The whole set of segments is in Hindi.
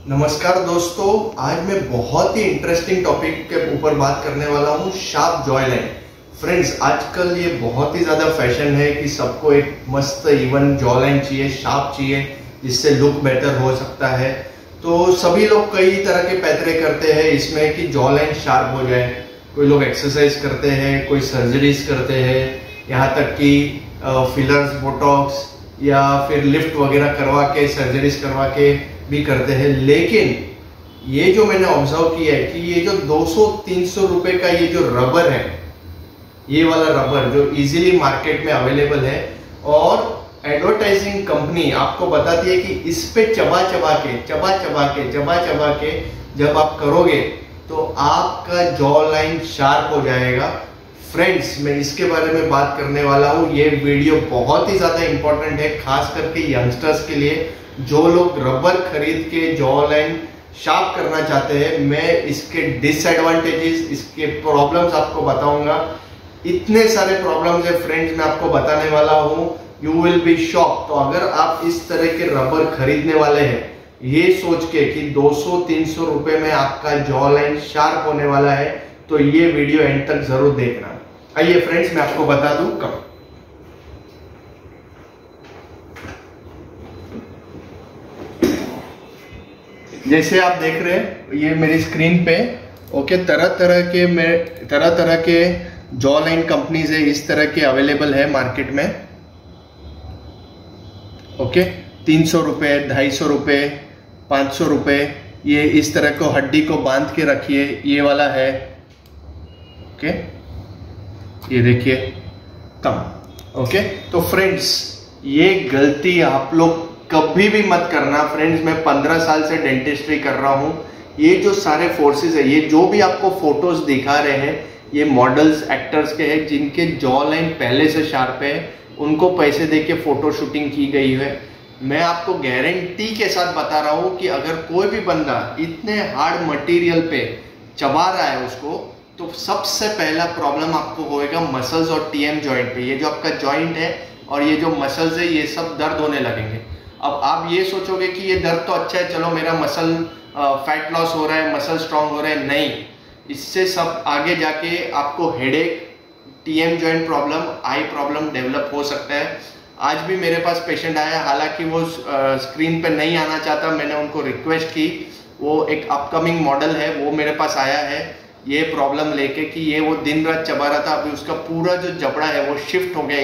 नमस्कार दोस्तों, आज मैं बहुत ही इंटरेस्टिंग टॉपिक के ऊपर बात करने वाला हूँ, शार्प जॉ लाइन। फ्रेंड्स, आजकल ये बहुत ही ज्यादा फैशन है कि सबको एक मस्त इवन जॉ लाइन चाहिए, शार्प चाहिए, जिससे लुक बेटर हो सकता है। तो सभी लोग कई तरह के पैतरे करते हैं इसमें कि जॉ लाइन शार्प हो जाए। कोई लोग एक्सरसाइज करते हैं, कोई सर्जरीज करते हैं, यहाँ तक कि फिलर्स, बोटॉक्स या फिर लिफ्ट वगैरह करवा के, सर्जरीज करवा के भी करते हैं। लेकिन ये जो मैंने ऑब्जर्व किया है कि ये जो 200-300 रुपए का ये जो रबर है, ये वाला रबर जो इजीली मार्केट में अवेलेबल है, और एडवर्टाइजिंग कंपनी आपको बताती है कि इस पे चबा चबा के जब आप करोगे तो आपका जॉ लाइन शार्प हो जाएगा। फ्रेंड्स, मैं इसके बारे में बात करने वाला हूँ। ये वीडियो बहुत ही ज्यादा इंपॉर्टेंट है, खास करके यंगस्टर्स के लिए जो लोग रबर खरीद के जॉ लाइन शार्प करना चाहते हैं। मैं इसके डिसएडवांटेजेस, इसके प्रॉब्लम्स आपको बताऊंगा। इतने सारे प्रॉब्लम्स है फ्रेंड्स, मैं आपको बताने वाला हूं, यू विल बी शॉक। तो अगर आप इस तरह के रबर खरीदने वाले हैं, ये सोच के कि 200-300 रुपए में आपका जॉ लाइन शार्प होने वाला है, तो ये वीडियो एंड तक जरूर देखना। आइए फ्रेंड्स, मैं आपको बता दूं कब। जैसे आप देख रहे हैं ये मेरी स्क्रीन पे, ओके, तरह तरह के जॉ लाइन कंपनीज है, इस तरह के अवेलेबल है मार्केट में। ओके, 300 रुपए, 250 रुपए, 500 रुपए, ये इस तरह को हड्डी को बांध के रखिए, ये वाला है। ओके, ये देखिए कम। ओके, तो फ्रेंड्स, ये गलती आप लोग कभी भी मत करना। फ्रेंड्स, मैं 15 साल से डेंटिस्ट्री कर रहा हूं। ये जो सारे फोर्सेस है, ये जो भी आपको फोटोज दिखा रहे हैं, ये मॉडल्स, एक्टर्स के हैं जिनके जॉ लाइन पहले से शार्प है, उनको पैसे देके फोटो शूटिंग की गई है। मैं आपको गारंटी के साथ बता रहा हूं कि अगर कोई भी बंदा इतने हार्ड मटेरियल पे चबा रहा है उसको, तो सबसे पहला प्रॉब्लम आपको होएगा मसल्स और टीएम जॉइंट पे। ये जो आपका जॉइंट है और ये जो मसल्स है, ये सब दर्द होने लगेंगे। अब आप ये सोचोगे कि ये दर्द तो अच्छा है, चलो मेरा मसल फैट लॉस हो रहा है, मसल स्ट्रांग हो रहा है। नहीं, इससे सब आगे जाके आपको headache, TM joint problem, eye problem develop हो सकता है। आज भी मेरे पास पेशेंट आया, हालांकि वो स्क्रीन पे नहीं आना चाहता, मैंने उनको रिक्वेस्ट की। वो एक अपकमिंग मॉडल है, वो मेरे पास आया है ये प्रॉब्लम लेके कि ये वो दिन रात चबा रहा था। अभी उसका पूरा जो जबड़ा है वो शिफ्ट हो गया,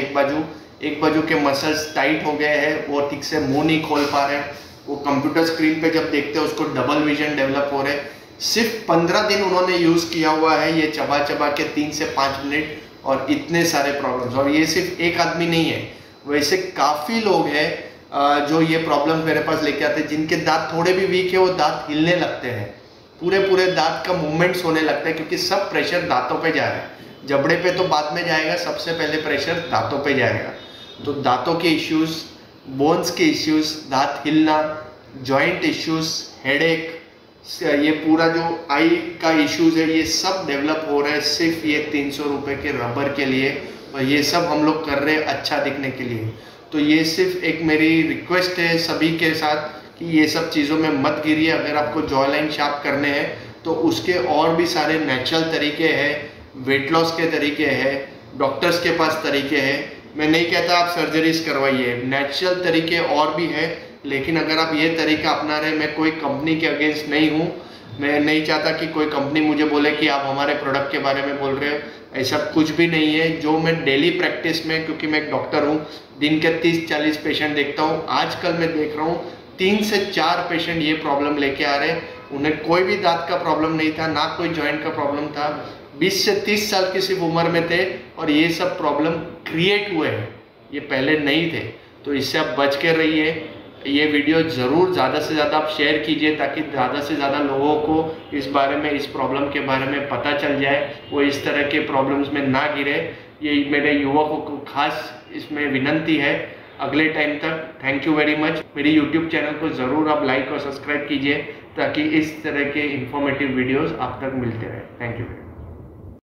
एक बाजू के मसल्स टाइट हो गए हैं, वो ठीक से मुंह नहीं खोल पा रहे। वो कंप्यूटर स्क्रीन पे जब देखते हैं उसको डबल विजन डेवलप हो रहे। सिर्फ 15 दिन उन्होंने यूज किया हुआ है ये चबा के 3 से 5 मिनट, और इतने सारे प्रॉब्लम्स। और ये सिर्फ एक आदमी नहीं है, वैसे काफी लोग हैं जो ये प्रॉब्लम मेरे पास लेके आते हैं, जिनके दांत थोड़े भी वीक है, वो दांत हिलने लगते हैं, पूरे दांत का मूवमेंट्स होने लगता है, क्योंकि सब प्रेशर दांतों पे जा रहा है। जबड़े पे तो बाद में जाएगा, सबसे पहले प्रेशर दांतों पे जाएगा। तो दांतों के इश्यूज, बोन्स के इश्यूज, दांत हिलना, जॉइंट इश्यूज, हेडेक, ये पूरा जो आई का इश्यूज है, ये सब डेवलप हो रहा है सिर्फ ये 300 रुपए के रबर के लिए। और ये सब हम लोग कर रहे हैं अच्छा दिखने के लिए। तो ये सिर्फ एक मेरी रिक्वेस्ट है सभी के साथ कि ये सब चीज़ों में मत गिरिए। अगर आपको जॉ लाइन शार्प करने हैं तो उसके और भी सारे नेचुरल तरीके हैं, वेट लॉस के तरीके हैं, डॉक्टर्स के पास तरीके हैं। मैं नहीं कहता आप सर्जरीज करवाइए, नेचुरल तरीके और भी हैं। लेकिन अगर आप ये तरीका अपना रहे, मैं कोई कंपनी के अगेंस्ट नहीं हूँ, मैं नहीं चाहता कि कोई कंपनी मुझे बोले कि आप हमारे प्रोडक्ट के बारे में बोल रहे हो, ऐसा कुछ भी नहीं है। जो मैं डेली प्रैक्टिस में, क्योंकि मैं एक डॉक्टर हूँ, दिन के 30-40 पेशेंट देखता हूँ। आजकल मैं देख रहा हूँ 3 से 4 पेशेंट ये प्रॉब्लम लेके आ रहे हैं। उन्हें कोई भी दांत का प्रॉब्लम नहीं था, ना कोई जॉइंट का प्रॉब्लम था, 20 से 30 साल की सिर्फ उम्र में थे, और ये सब प्रॉब्लम क्रिएट हुए हैं, ये पहले नहीं थे। तो इससे आप बच के रहिए। ये वीडियो ज़रूर ज़्यादा से ज़्यादा आप शेयर कीजिए, ताकि ज़्यादा से ज़्यादा लोगों को इस बारे में, इस प्रॉब्लम के बारे में पता चल जाए, वो इस तरह के प्रॉब्लम्स में ना गिरे। ये मेरे युवकों को खास इसमें विनंती है। अगले टाइम तक थैंक यू वेरी मच। मेरी यूट्यूब चैनल को ज़रूर आप लाइक और सब्सक्राइब कीजिए, ताकि इस तरह के इंफॉर्मेटिव वीडियोज़ आप तक मिलते रहे। Thank you.